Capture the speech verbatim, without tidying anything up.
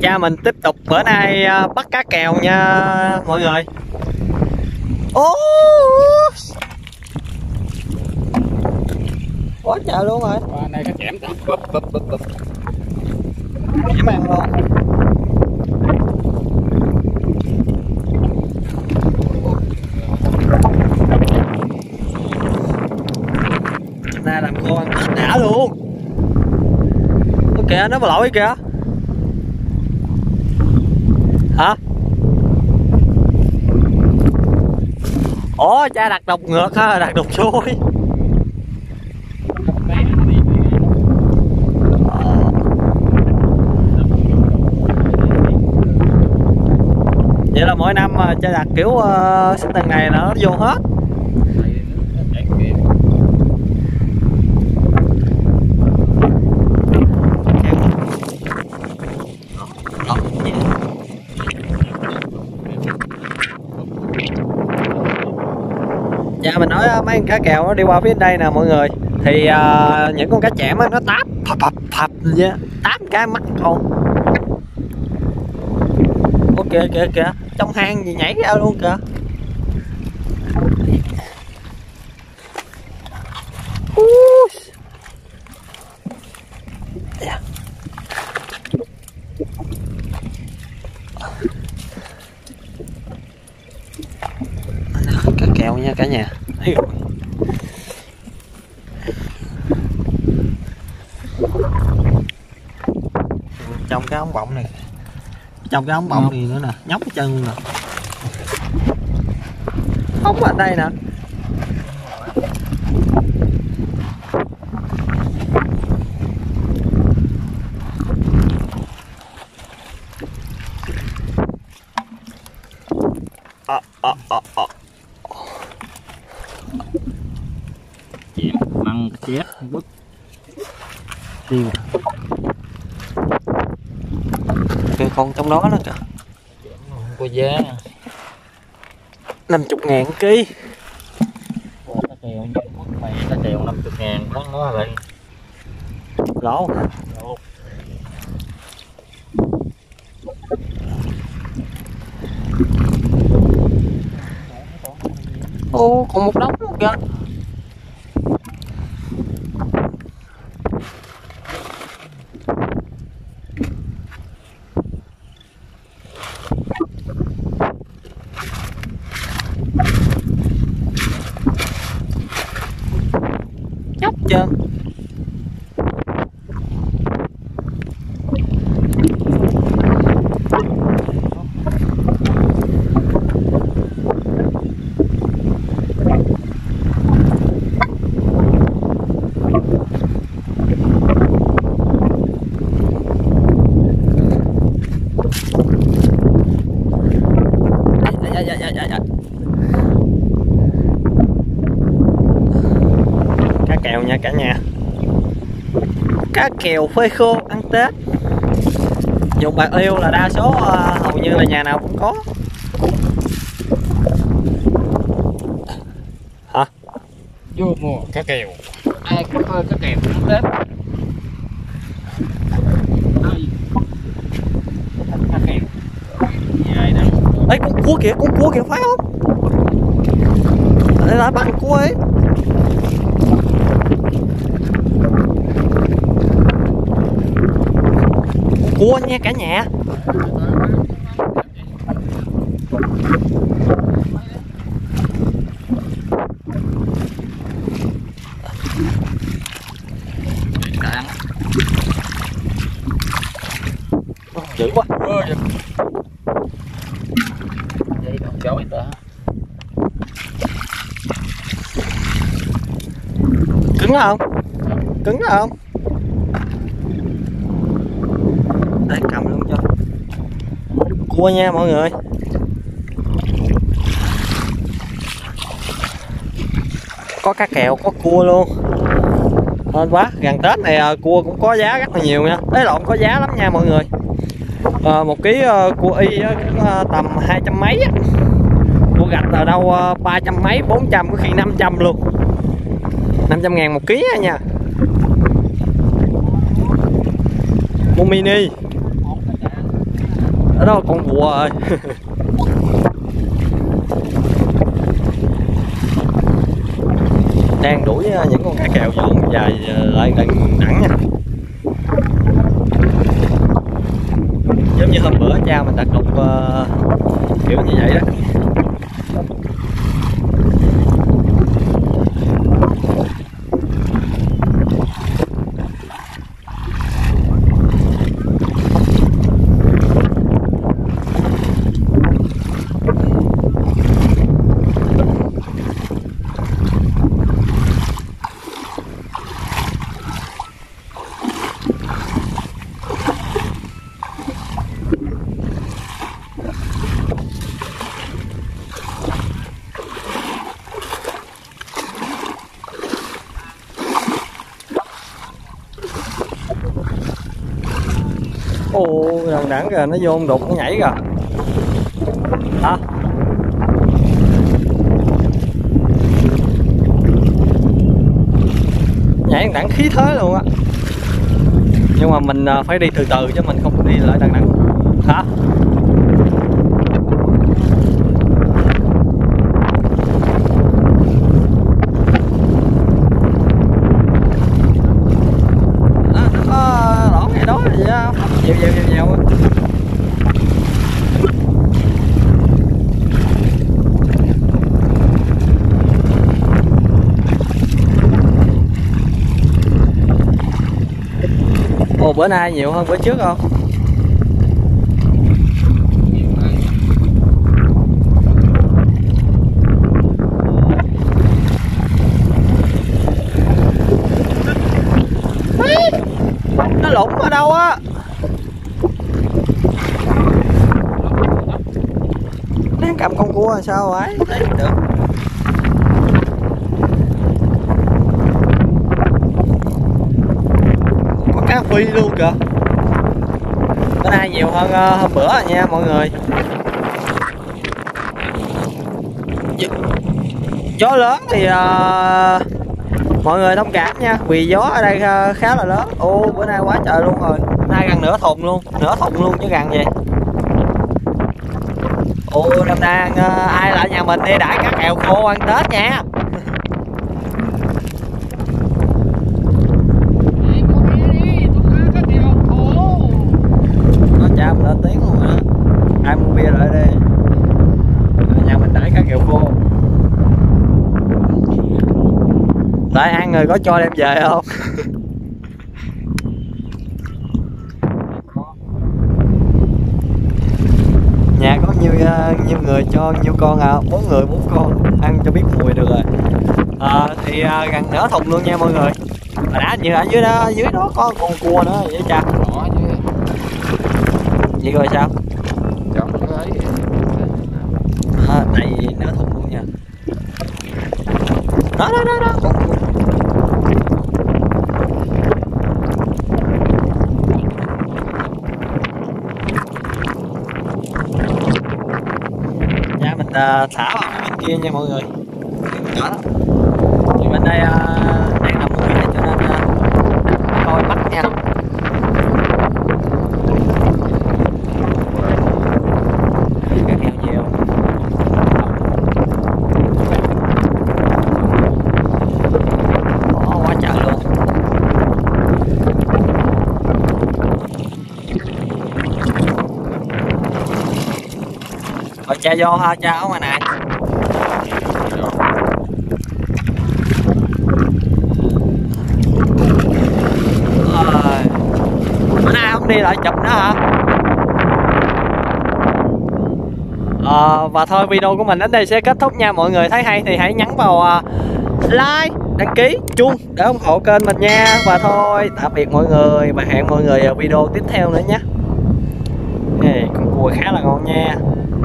Cha mình tiếp tục bữa nay bắt cá kèo nha mọi người. Ô quá trời luôn rồi. Qua đây cá chẽm bụp bụp bụp bụp. Chẽm ăn luôn. Nay làm khô ăn hết đã luôn. Ủa kìa, nó mà lỗi kìa. Hả? Ủa cha đặt độc ngược ha, đặt độc xuôi. Vậy là mỗi năm mà cha đặt kiểu uh, sinh tầng này là nó vô hết. Dạ mình nói mấy con cá kèo nó đi qua phía đây nè mọi người. Thì uh, những con cá chẽm nó táp phập phập phập vậy, táp cái mắt con. Ok kìa kìa, trong hang gì nhảy ra luôn kìa. Yeah. Cá kèo nha cả nhà. Trong cái ống bọng này, trong cái ống bọng này nữa nè, nhóc cái chân luôn nè. Ống ở đây nè. À, à, à, à. Chém măng chép bứt tiêu. Kìa con trong đó nữa kìa. Không có giá. Năm chục ngàn ký. Cá kèo mày cá kèo năm chục ngàn đó nó lại lỗ. Ô còn một đống luôn kìa. Nhóc trơn. Dạ, dạ, dạ, dạ, dạ. Cá kèo nha cả nhà. Cá kèo phơi khô ăn Tết. Dùng bạc liêu là đa số uh, hầu như là nhà nào cũng có. Hả? vô mua cá kèo. Ai cũng phơi cá kèo ăn Tết. Cá kèo. Dài này. Ê con cua kìa, con cua kìa phải không? Đây là bắt cua ấy. Cua nha cả nhà. Dữ quá. Dây đồng chối ta. Cứng không? Cứng không? Đây cầm luôn cho. Cua nha mọi người. Có cá kèo, có cua luôn. Hên quá, gần Tết này cua cũng có giá rất là nhiều nha. Đấy lộn có giá lắm nha mọi người. À, một ký uh, cua y uh, tầm hai trăm mấy á. Cua gạch ở đâu uh, ba trăm mấy, bốn trăm, có khi năm trăm luôn. năm trăm ngàn một ký nha. Mua mini. Đó là con cua rồi. Đang đuổi những con cá kèo nhọn dài lại gần đẳng nha. Giống như hôm bữa cha mình đặt cục uh, kiểu như vậy đó. Ồ, đằng đẳng kìa, nó vô đục nó nhảy kìa. Hả? Nhảy đẳng khí thế luôn á. Nhưng mà mình phải đi từ từ chứ mình không đi lại đằng đẳng. Hả? Dèo dèo dèo dèo. Ồ, bữa nay nhiều hơn bữa trước không? Nó lủng ở đâu á? Đang cầm con cua là sao ấy thấy được. Có cá phi luôn kìa. Bữa nay nhiều hơn uh, hôm bữa rồi nha mọi người. Gió lớn thì uh, mọi người thông cảm nha, vì gió ở đây uh, khá là lớn. Ô, bữa nay quá trời luôn rồi. Nay gần nửa thùng luôn, nửa thùng luôn chứ gần gì. Ồ, năm nay uh, ai lại nhà mình đi đãi cá kèo khô ăn Tết nha. Nó chạm lên tiếng luôn rồi đó. Ai mua bia lại đi. Nhà mình đãi cá kèo khô. Lại ăn rồi có cho đem về không? Nhà có nhiêu nhiêu người cho nhiêu con à? Bốn người bốn con ăn cho biết mùi được rồi. À, thì à, gần nửa thùng luôn nha mọi người. Mà đã như ở dưới đó dưới đó có con cua nữa vậy cha. Vậy rồi sao? À, tại vì nửa thùng luôn nha. Đó đó đó đó. Con cua. À, thả vào bên kia nha mọi người. Đó. Thì bên đây à, đang làm mũi cho nên à, coi bắt nha. Cá kèo nhiều. Đó, quá trời luôn. Rồi cha vô ha, cha ở ngoài này. Rồi. Bữa nay không đi lại chụp nữa hả? À, và thôi video của mình đến đây sẽ kết thúc nha. Mọi người thấy hay thì hãy nhấn vào uh, like, đăng ký, chuông để ủng hộ kênh mình nha. Và thôi tạm biệt mọi người và hẹn mọi người ở video tiếp theo nữa nhé. Hey, con cua khá là ngon nha.